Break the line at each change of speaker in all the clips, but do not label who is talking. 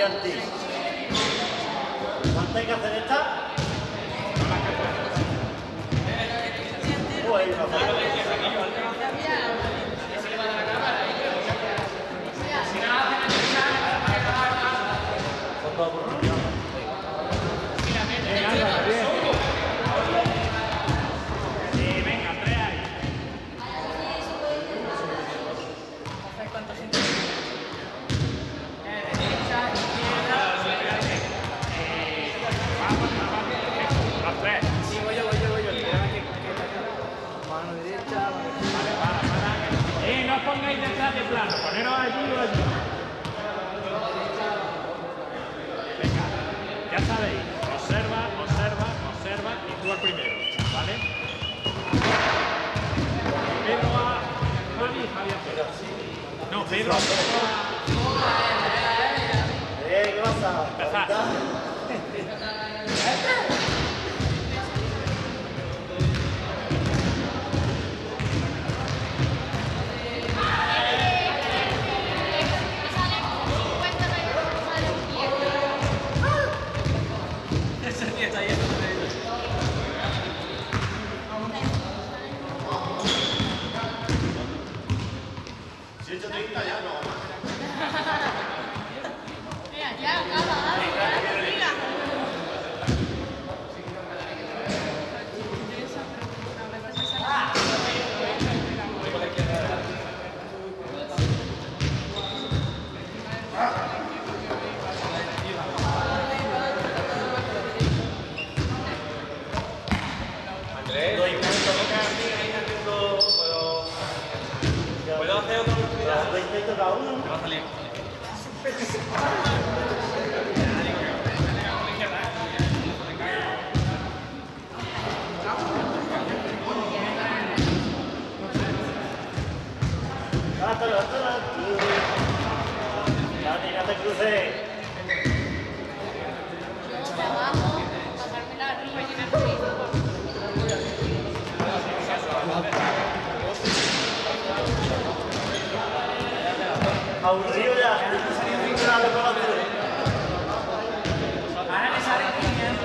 anti. ¿Cuánto hay que hacer esta? Ahí va a
no os pongáis detrás de plano, poneros allí o allí. Venga, ya sabéis, observa, observa, observa y tú al primero, ¿vale? Pedro a Javi, Javi a Pedro. No, Pedro a
¿qué pasa?
empezar.
¿Puedo hacer otra oportunidad? ¿20 cada uno? Me va a salir. No te cruces. Aburrido ya. Ahora me sale 500.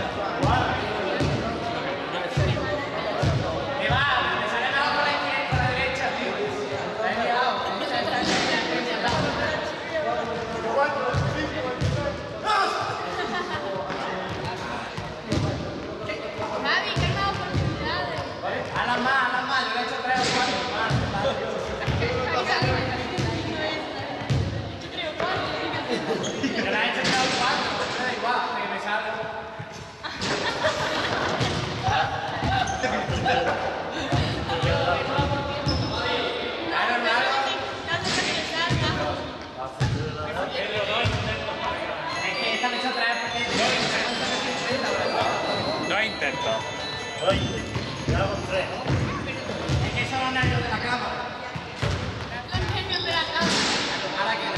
Me va, me sale mejor por la izquierda, por la derecha, tío. Me he liado.
Javi, que más oportunidades.
A las más, yo le he hecho 3 o 4 más. Me la he hecho 3 o 4, me da igual, que me salga. Es que esta me he hecho 3 porque...
2 intentos.
Oye, ya con 3. Es que son los nervios de la cama.
Los nervios de la cama.
Ahora que...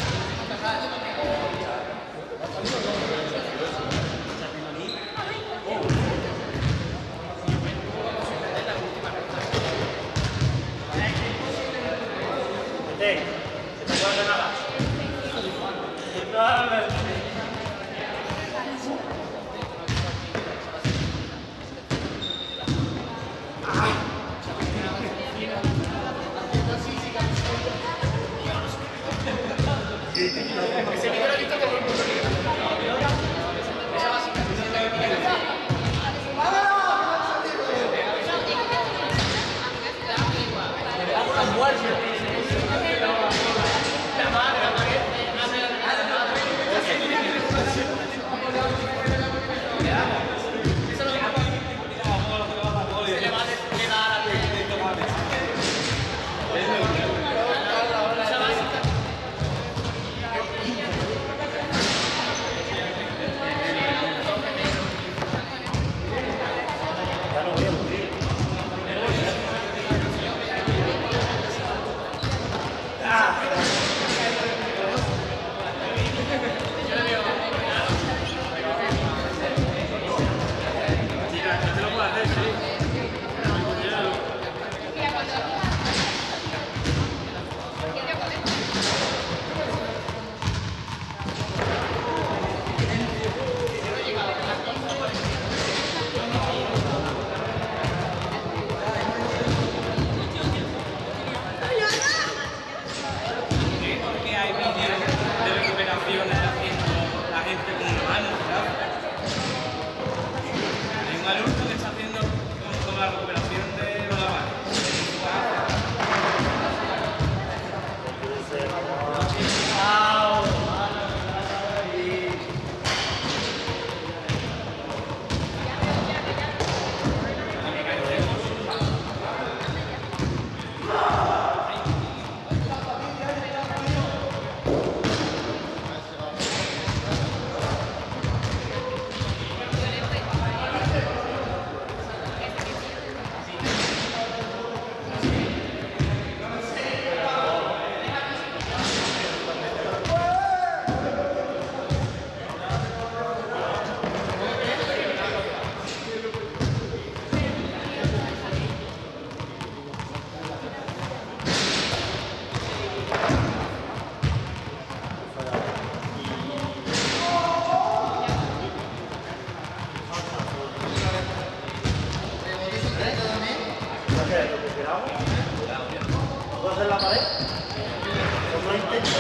¿Puedo hacer la pared? ¿Cómo lo intento?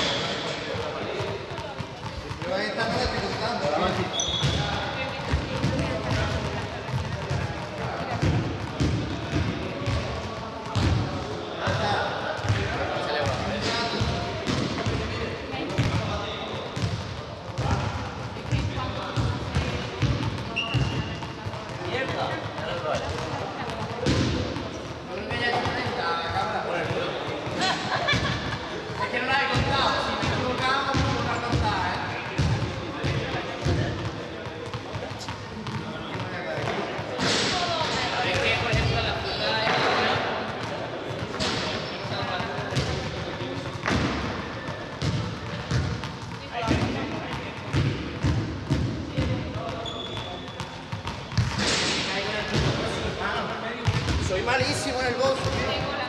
Pero ahí estamos dificultando.
Es que no la he contado, si me equivocaba no me puedo contar, Es que, por ejemplo, la fruta de
Soy malísimo en el box.
Tengo la